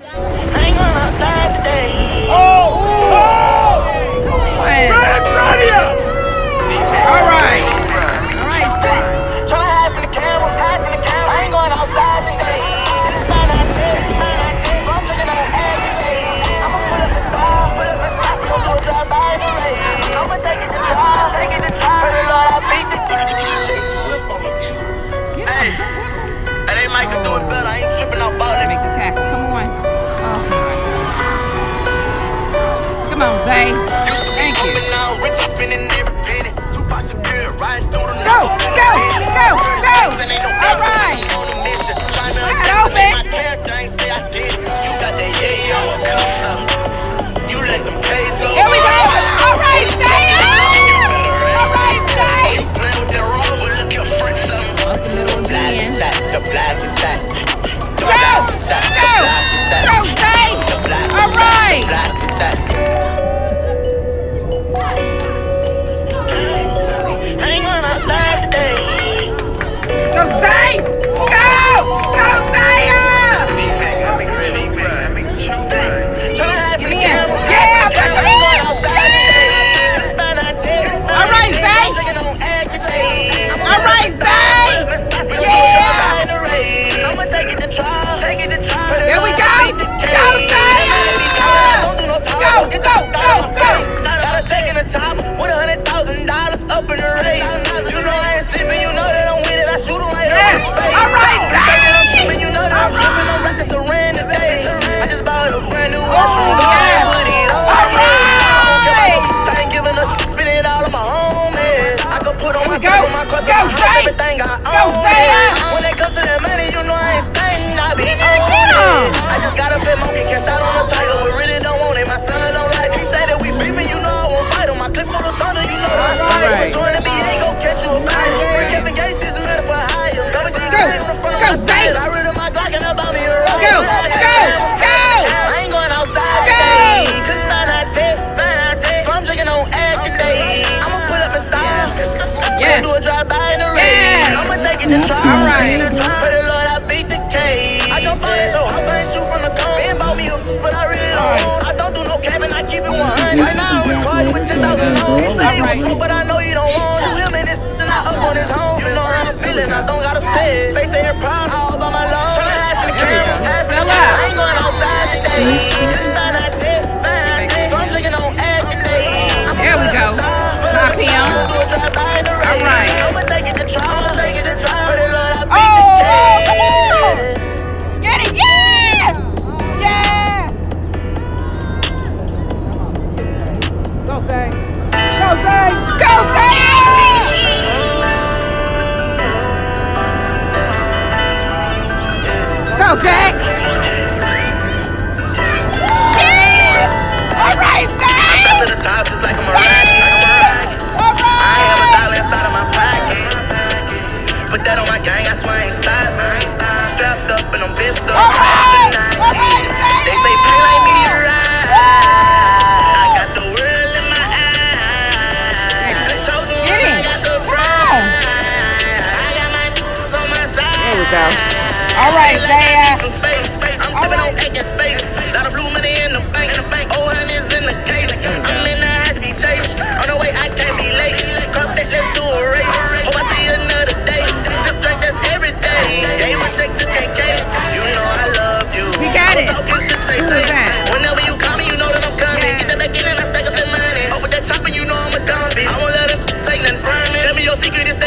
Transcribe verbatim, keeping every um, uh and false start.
Hang on outside today. Oh! Oh! Come on. Ready up! All right. All right, set. Tryna hide from the camera. I ain't going outside today. Couldn't find out tip. So I'm drinking on egg today. I'ma pull up a star. We gon' do a drive-by in the rain. I'ma take it to trial. Pray the Lord I beat the Hey, hey, they might could do it better. I ain't tripping off all that. Make the tackle. Come on. Oh my God. Come on, Zay. Thank you. Go, go, go, go. All right. Wide open. Here we go. All right, Zay. All right, Zay. Up the middle again. Go, go, go, Zay. All right. Hang on outside today. Go, Zay. Go, go, Zay. Tryna hide from the Get in. camera. Yeah, I ain't going outside today. Couldn't find out tip. All right, Zay. I'm drinking on egg today. All right, Zay. Yeah. I'ma take it to trial. Here we go. Go, Zay. Go, go, go, go. Gotta take in the top with a hundred thousand dollars up in the race. You know I ain't sleeping, you know that I'm with it. I shoot 'em right up in space. All right, They say that I'm tripping, you know that I'm tripping. I'm rocking Saran today. I just bought a brand new washroom. Go ahead, put it on. All right. I ain't giving up, spend it all on my homies. I could put on myself, on my car, to Go, my house, Zay. everything I Go, own. Zay. When it comes to that money, you know I ain't staying, I be Get on him. it. I just got a pet monkey, can't start on a tiger. We really don't want it, my son don't like it. He say that we beefing, you know I won't fight him. My clip full of thunder, you know I'm Right. right. Join the B, ain't gon' catch you a bite. Free Kevin Gates is made for hire. Double G Go, on the front, go, I'm Zay. tired. I rid of my Glock and I bought me a roll. Go, go, go. I ain't going outside Go. today. Couldn't find out tip. So I'm drinking on egg today. I'ma pull up a style. Yeah. Do a drive-by in the rain. Yeah. I'ma take it to trial. All right. Pray the Lord I beat the case. I jump out at your house, I ain't shoot from the gun. Ben bought me a but I really don't. I don't do no cabin, I keep it one hundred. Right now I'm recording with ten thousand loans. He say he was smoke, but I know he don't want. Shoot him in this and I up on his home. You know how I'm feeling, I don't gotta say it. Face ain't proud, all by my love. Tryna hide from the camera. Sell out. I ain't going outside today. Couldn't find out tip. So I'm drinking on egg today. I'ma There we put go. up a star. Knock him. Do a drive-by in the rain. All right. I'ma take it to trial. I'ma take it to trial. Pray the Lord I beat Oh, the come on. case. Get it. Yes. Yes. Go, Zay. Go, Zay. Go, Zay. Go, Jack. Yes. All right, Zay. Shot to the top just like I'm a rocket. All I ain't have a right. dollar inside of my pocket. Put that on my gang, I swear I ain't stopping. Strapped up and I'm pissed up. All right. All right, They say pay like me to ride. I got the world in my eyes. The chosen one, I got the prize. I got my on my side. There we go. All right, Zay. Some space. I'm sipping on egg and space. Lot of blue money in the bank. Old honey's in the case. I'm in the high-speed chase. On the way, I can't be late. Cup that, let's do a race. Hope I see you another day. Sip drink, that's every day. Gave my check to K K. You know I love you. We got it. Talking to Tay Who Tay. is that? Whenever you call me, you know that I'm coming. Yeah. Get that back in and I stack up that money. Over that chopper, you know I'm a dumb bitch. I won't let it take nothing from me. Tell me your secret is that